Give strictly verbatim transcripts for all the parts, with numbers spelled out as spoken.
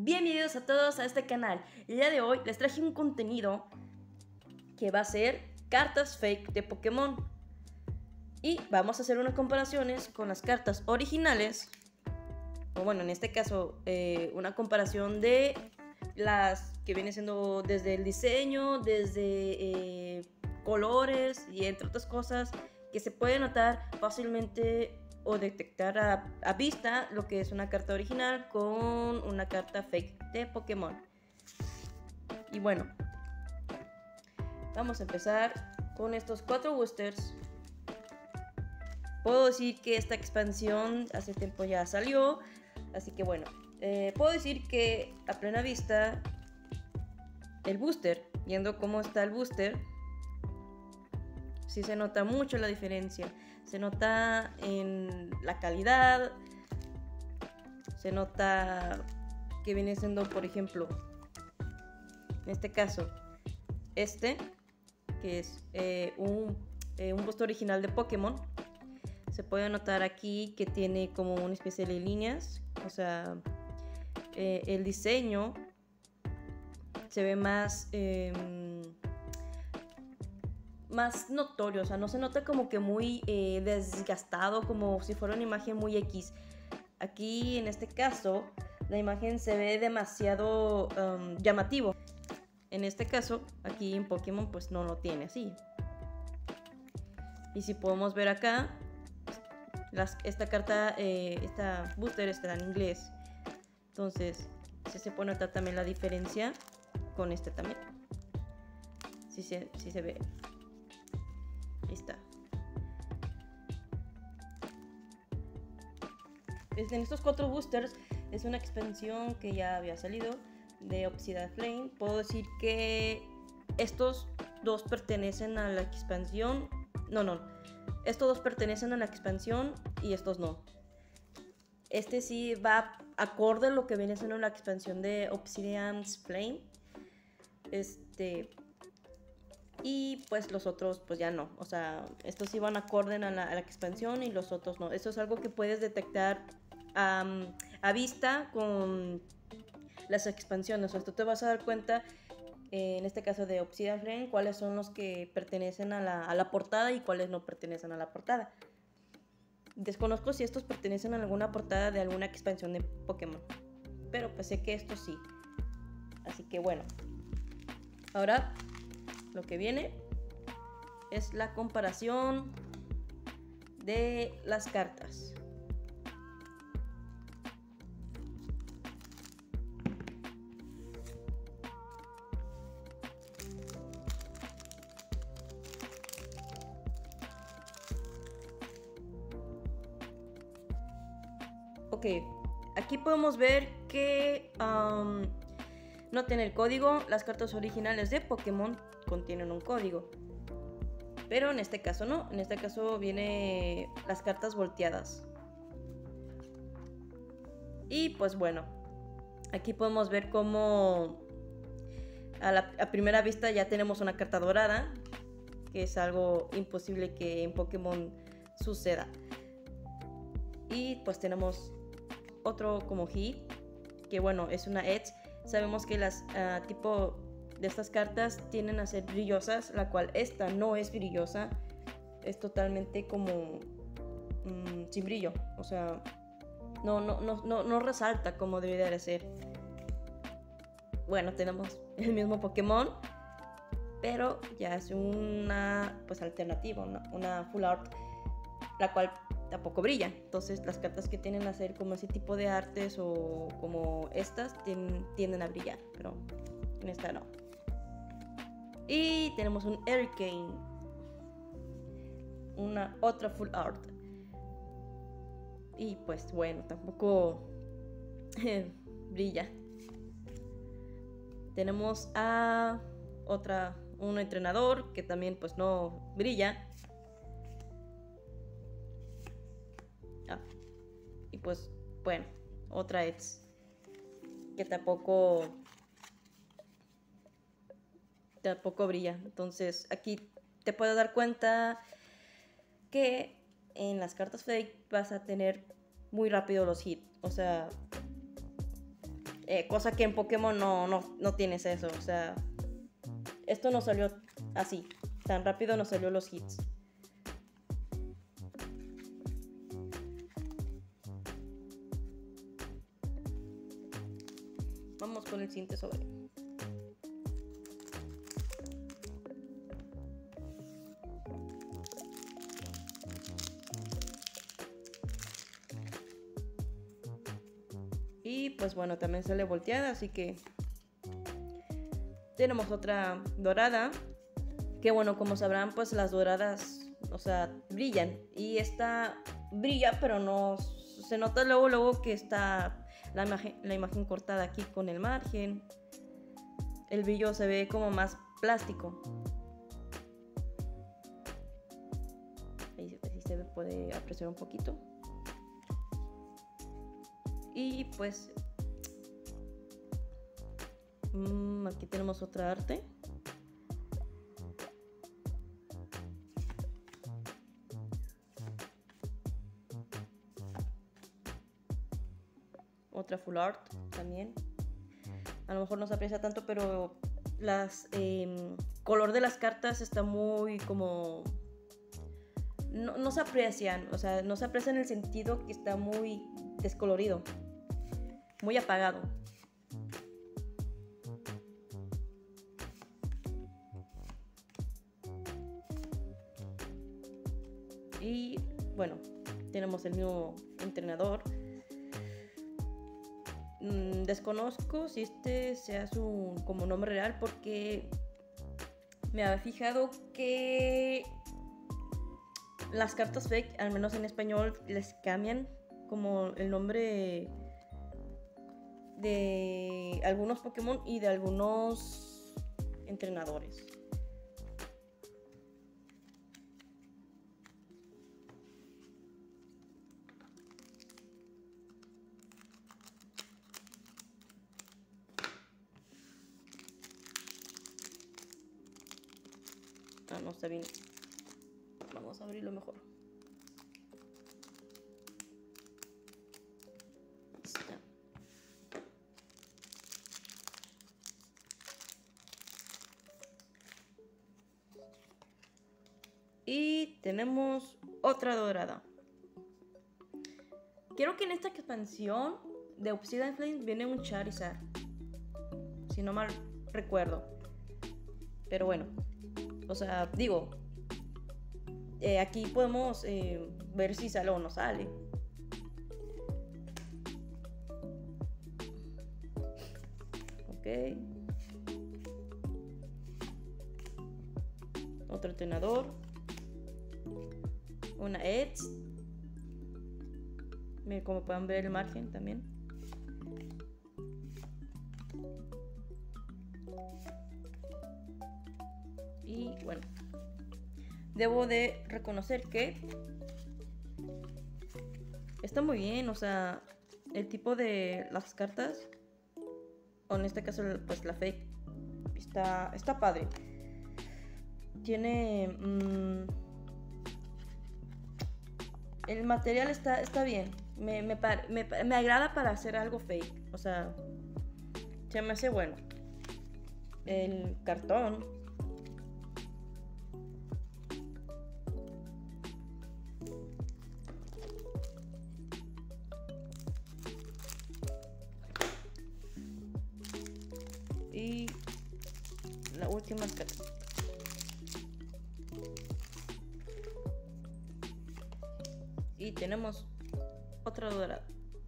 Bienvenidos a todos a este canal. El día de hoy les traje un contenido que va a ser cartas fake de Pokémon. Y vamos a hacer unas comparaciones con las cartas originales. O bueno, en este caso, eh, una comparación de las que viene siendo desde el diseño, desde eh, colores y entre otras cosas que se puede notar fácilmente o detectar a, a vista lo que es una carta original con una carta fake de Pokémon. Y bueno, vamos a empezar con estos cuatro boosters. Puedo decir que esta expansión hace tiempo ya salió, así que bueno, eh, puedo decir que a plena vista el booster, viendo cómo está el booster, sí se nota mucho la diferencia. Se nota en la calidad, se nota que viene siendo, por ejemplo, en este caso, este, que es eh, un, eh, un booster original de Pokémon. Se puede notar aquí que tiene como una especie de líneas, o sea, eh, el diseño se ve más... Eh, más notorio, o sea, no se nota como que muy eh, desgastado, como si fuera una imagen muy X. Aquí, en este caso, la imagen se ve demasiado um, llamativo. En este caso, aquí en Pokémon, pues no lo tiene así. Y si podemos ver acá, las, esta carta, eh, esta booster está en inglés. Entonces, si se puede notar también la diferencia con este también. Si se, si se ve. Ahí está. En estos cuatro boosters es una expansión que ya había salido de Obsidian Flame. Puedo decir que estos dos pertenecen a la expansión. No, no. Estos dos pertenecen a la expansión y estos no. Este sí va acorde a lo que viene siendo la expansión de Obsidian Flame. Este... Y pues los otros pues ya no, o sea, estos sí van acorde a la, a la expansión y los otros no. Eso es algo que puedes detectar um, a vista con las expansiones. O sea, tú te vas a dar cuenta, eh, en este caso de Obsidian Flame, cuáles son los que pertenecen a la, a la portada y cuáles no pertenecen a la portada. Desconozco si estos pertenecen a alguna portada de alguna expansión de Pokémon, pero pues sé que estos sí. Así que bueno, ahora... lo que viene es la comparación de las cartas. Ok, aquí podemos ver que um, no tiene el código. Las cartas originales de Pokémon contienen un código, pero en este caso no. En este caso viene las cartas volteadas. Y pues bueno, aquí podemos ver cómo a, la, a primera vista ya tenemos una carta dorada, que es algo imposible que en Pokémon suceda. Y pues tenemos otro como He, que bueno, es una Edge. Sabemos que las uh, tipo de estas cartas tienden a ser brillosas, la cual esta no es brillosa, es totalmente como mmm, sin brillo, o sea, no, no, no, no, no resalta como debería de ser. Bueno, tenemos el mismo Pokémon, pero ya es una pues alternativa, una, una full art, la cual tampoco brilla. Entonces las cartas que tienden a ser como ese tipo de artes o como estas tienden, tienden a brillar, pero en esta no. Y tenemos un Hurricane, una otra full art. Y pues bueno, tampoco brilla. Tenemos a otra, un entrenador que también pues no brilla. Ah, y pues bueno, otra Edge que tampoco tampoco brilla. Entonces aquí te puedes dar cuenta que en las cartas fake vas a tener muy rápido los hits. O sea, Eh, cosa que en Pokémon no, no, no tienes eso. O sea, esto no salió así. Tan rápido no salió los hits. Vamos con el siguiente sobre. Y pues bueno, también sale volteada, así que tenemos otra dorada. Que bueno, como sabrán, pues las doradas, o sea, brillan. Y esta brilla, pero no se nota luego, luego que está la imagen, la imagen cortada aquí con el margen. El brillo se ve como más plástico. Ahí, ahí se puede apreciar un poquito. Y pues mmm, aquí tenemos otra arte. Otra full art también. A lo mejor no se aprecia tanto, pero las eh, color de las cartas está muy como no, no se aprecian, o sea, no se aprecia en el sentido que está muy descolorido, muy apagado. Y bueno, tenemos el mismo entrenador. Mm, desconozco si este sea su como nombre real, porque me había fijado que las cartas fake, al menos en español, les cambian como el nombre de algunos Pokémon y de algunos entrenadores. Ah, no está bien. Vamos a abrirlo mejor. Está. Y tenemos otra dorada. Creo que en esta expansión de Obsidian Flame viene un Charizard, si no mal recuerdo. Pero bueno, o sea, digo, eh, aquí podemos eh, ver si sale o no sale. Ok. Otro entrenador. Una Edge. Miren, como pueden ver el margen también. Y bueno, debo de reconocer que está muy bien, o sea, el tipo de las cartas, o en este caso pues la fake, está, está padre. Tiene mmm, el material está, está bien, me, me, me, me agrada para hacer algo fake, o sea, se me hace bueno. El cartón y la última carta. Y tenemos otra dorada.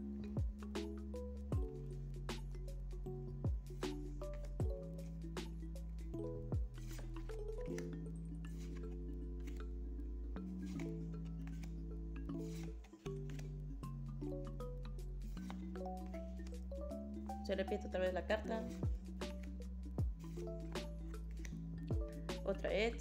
Se repite otra vez la carta. Otra Edge.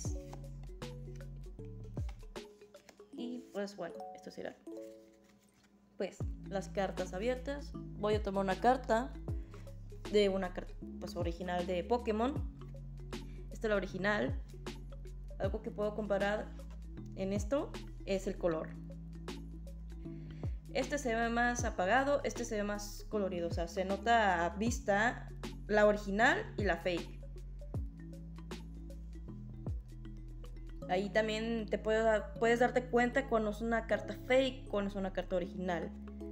Y pues bueno, esto será pues las cartas abiertas. Voy a tomar una carta de una carta pues original de Pokémon. Esta es la original. Algo que puedo comparar en esto es el color. este se ve más apagado, este se ve más colorido. O sea, se nota a vista la original y la fake. Ahí también te puedes, puedes darte cuenta cuando es una carta fake, cuando es una carta original.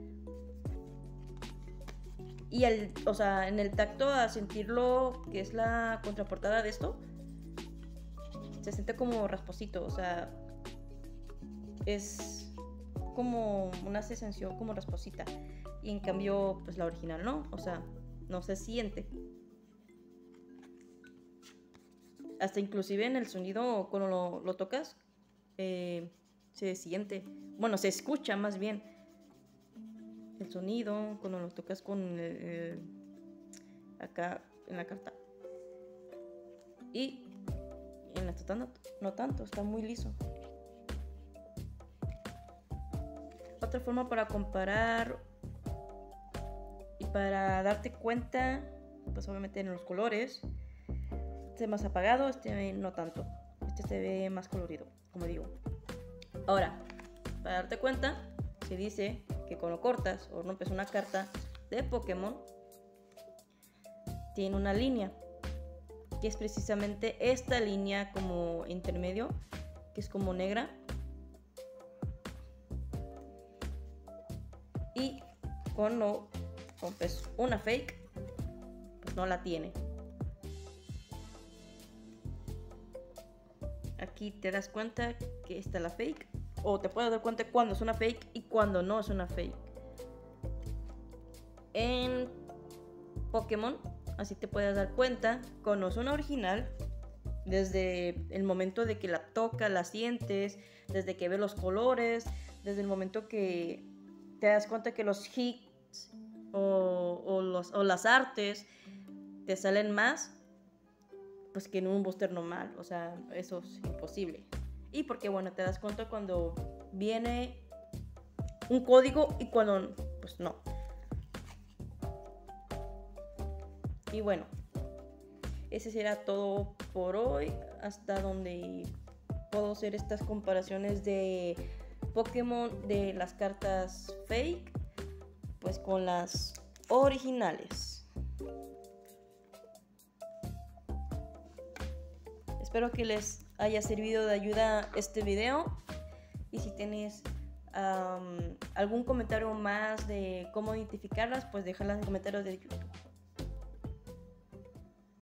Y el, o sea, en el tacto, a sentirlo, que es la contraportada de esto, se siente como rasposito. O sea, es como una sensación como rasposita. Y en cambio, pues la original no. O sea, no se siente. Hasta inclusive en el sonido, cuando lo, lo tocas, eh, se siente. Bueno, se escucha más bien el sonido cuando lo tocas con el, el, acá en la carta. Y en la esta no, no tanto, está muy liso. Otra forma para comparar y para darte cuenta, pues obviamente en los colores. Este más apagado, este no tanto. Este se ve más colorido, como digo. Ahora, para darte cuenta, se dice que cuando cortas o rompes una carta de Pokémon, tiene una línea, que es precisamente esta línea como intermedio, que es como negra. Y cuando rompes una fake, pues no la tiene. Aquí te das cuenta que esta es la fake, o te puedes dar cuenta cuando es una fake y cuando no es una fake. En Pokémon, así te puedes dar cuenta cuando es una original, desde el momento de que la tocas, la sientes, desde que ves los colores, desde el momento que te das cuenta que los hits o, o, los, o las artes te salen más, pues que en un booster normal. O sea, eso es imposible. Y porque bueno, te das cuenta cuando viene un código y cuando pues no. Y bueno, ese será todo por hoy, hasta donde puedo hacer estas comparaciones de Pokémon, de las cartas fake pues con las originales. Espero que les haya servido de ayuda este video, y si tienes um, algún comentario más de cómo identificarlas, pues déjalas en comentarios de YouTube.